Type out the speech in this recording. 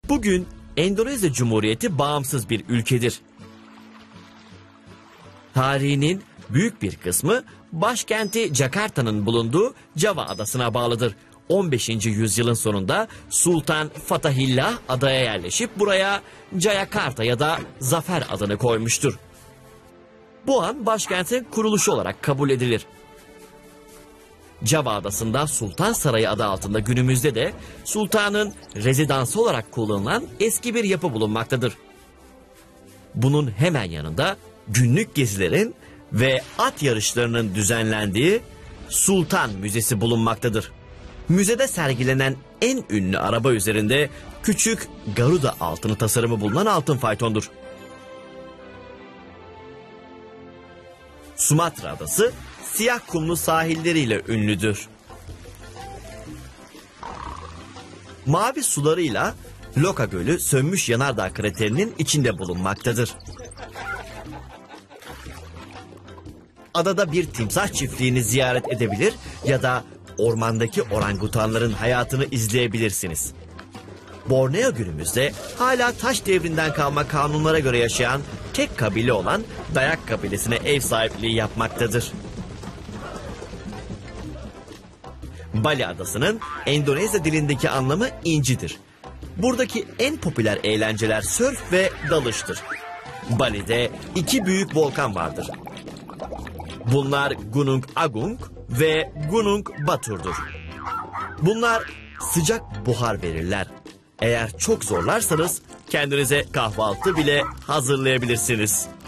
Bugün Endonezya Cumhuriyeti bağımsız bir ülkedir. Tarihinin büyük bir kısmı başkenti Jakarta'nın bulunduğu Java adasına bağlıdır. 15. yüzyılın sonunda Sultan Fatahillah adaya yerleşip buraya Jayakarta ya da Zafer adını koymuştur. Bu an başkentin kuruluşu olarak kabul edilir. Java adasında Sultan Sarayı adı altında günümüzde de sultanın rezidansı olarak kullanılan eski bir yapı bulunmaktadır. Bunun hemen yanında günlük gezilerin ve at yarışlarının düzenlendiği Sultan Müzesi bulunmaktadır. Müzede sergilenen en ünlü araba üzerinde küçük Garuda altını tasarımı bulunan altın faytondur. Sumatra adası siyah kumlu sahilleriyle ünlüdür. Mavi sularıyla Loka Gölü sönmüş yanardağ kraterinin içinde bulunmaktadır. Adada bir timsah çiftliğini ziyaret edebilir ya da ormandaki orangutanların hayatını izleyebilirsiniz. Borneo günümüzde hala taş devrinden kalma kanunlara göre yaşayan tek kabile olan Dayak kabilesine ev sahipliği yapmaktadır. Bali adasının Endonezya dilindeki anlamı incidir. Buradaki en popüler eğlenceler sörf ve dalıştır. Bali'de iki büyük volkan vardır. Bunlar Gunung Agung ve Gunung Batur'dur. Bunlar sıcak buhar verirler. Eğer çok zorlarsanız kendinize kahvaltı bile hazırlayabilirsiniz.